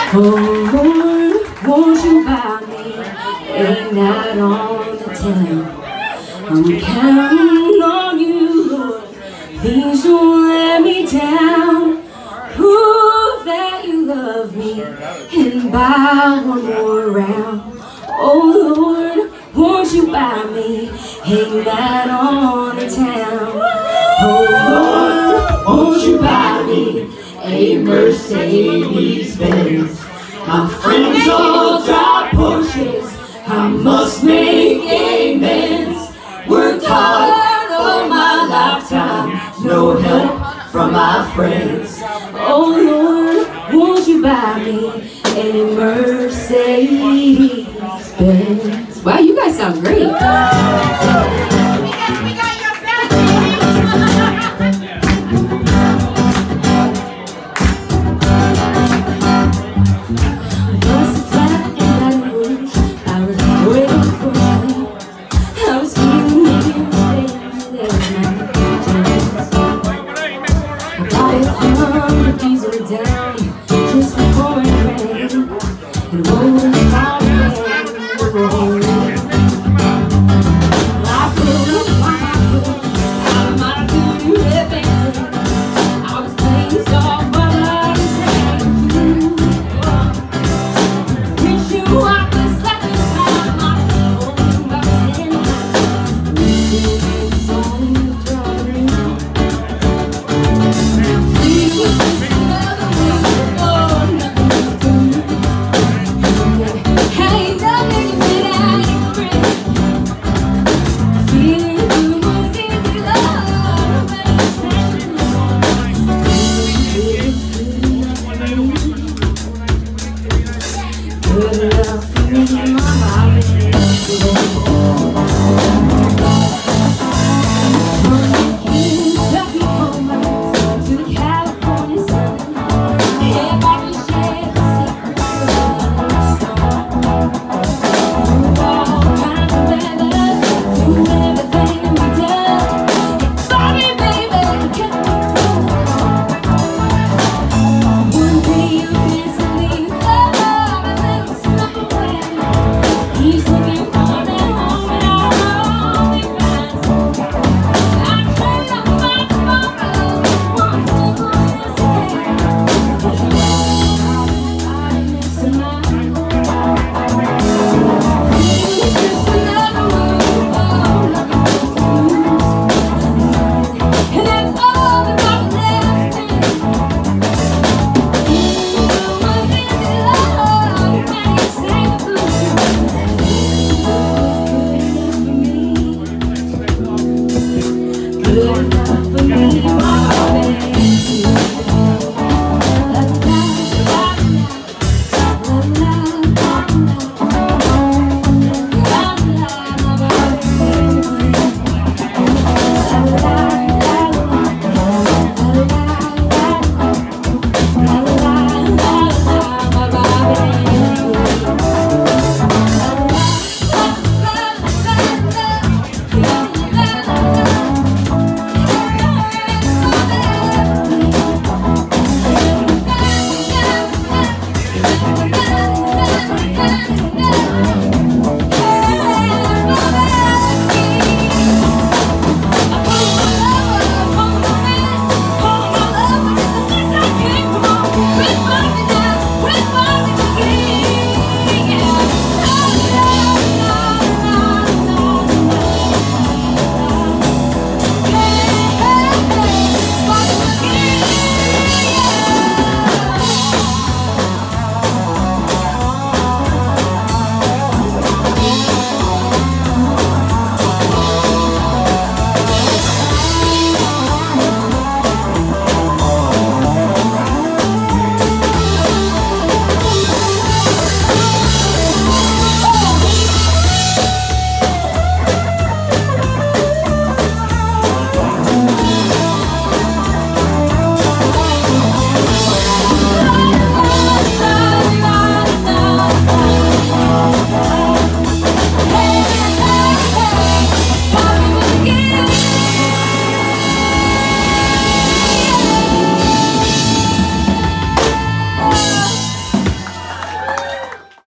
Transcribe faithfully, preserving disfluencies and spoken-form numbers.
Oh Lord, won't you buy me a night on the town? I'm counting on you, Lord, please don't let me down. Prove that you love me and buy one more round. Oh Lord, won't you buy me a night on the town? Oh Lord, won't you buy me a Mercedes Benz? My friends all drive Porsches, I must make amends. Worked hard all my lifetime, no help from my friends. Oh Lord, won't you buy me a Mercedes Benz? Wow, you guys sound great. Down just before it rained and rolling down the road. I couldn't find I might do everything. I was playing soft, but I was saying wish you I could slap the side of my phone by saying this song driving. Good.